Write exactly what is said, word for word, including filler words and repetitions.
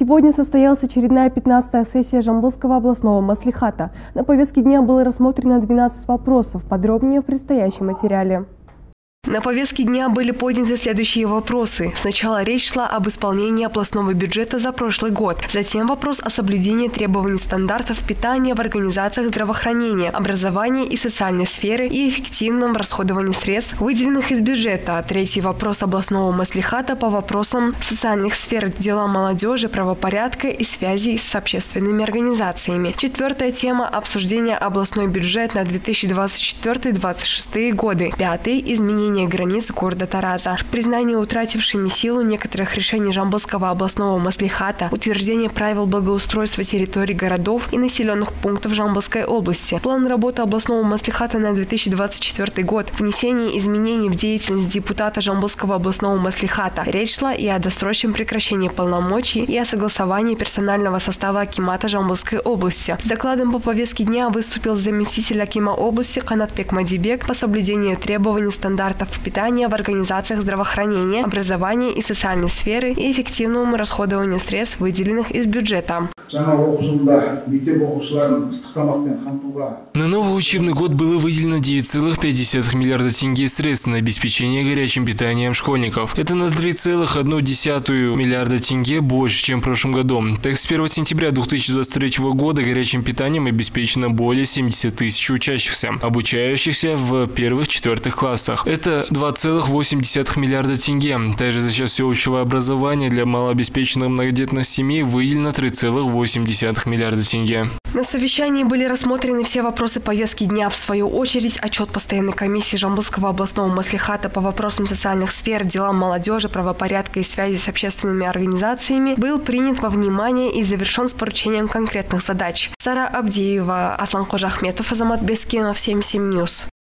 Сегодня состоялась очередная пятнадцатая сессия Жамбылского областного маслихата. На повестке дня было рассмотрено двенадцать вопросов. Подробнее в предстоящем материале. На повестке дня были подняты следующие вопросы. Сначала речь шла об исполнении областного бюджета за прошлый год. Затем вопрос о соблюдении требований стандартов питания в организациях здравоохранения, образования и социальной сферы и эффективном расходовании средств, выделенных из бюджета. Третий вопрос областного маслихата по вопросам социальных сфер, дела молодежи, правопорядка и связи с общественными организациями. Четвертая тема – обсуждение областной бюджет на две тысячи двадцать четвёртый — две тысячи двадцать шестые годы. Пятый – изменение границ города Тараза, признание утратившими силу некоторых решений Жамбылского областного маслихата, утверждение правил благоустройства территорий городов и населенных пунктов Жамбылской области, план работы областного маслихата на две тысячи двадцать четвёртый год, внесение изменений в деятельность депутата Жамбылского областного маслихата. Речь шла и о досрочном прекращении полномочий, и о согласовании персонального состава акимата Жамбылской области. С докладом по повестке дня выступил заместитель акима области Канатбек Мадибек по соблюдению требований стандартов питания в организациях здравоохранения, образования и социальной сферы и эффективному расходованию средств, выделенных из бюджета. На новый учебный год было выделено девять целых пять десятых миллиарда тенге средств на обеспечение горячим питанием школьников. Это на три целых одну десятую миллиарда тенге больше, чем в прошлом году. Так, с первого сентября две тысячи двадцать третьего года горячим питанием обеспечено более семидесяти тысяч учащихся, обучающихся в первых-четвертых классах. Это два целых восемь десятых миллиарда тенге. Также за счет всеобщего образования для малообеспеченных многодетных семей выделено три целых восемь десятых миллиарда тенге. На совещании были рассмотрены все вопросы повестки дня. В свою очередь, отчет постоянной комиссии Жамбылского областного маслихата по вопросам социальных сфер, делам молодежи, правопорядка и связи с общественными организациями был принят во внимание и завершен с поручением конкретных задач. Сара Абдеева, Аслан Кожахметов, Азамат Бескенов, семь семь Ньюс.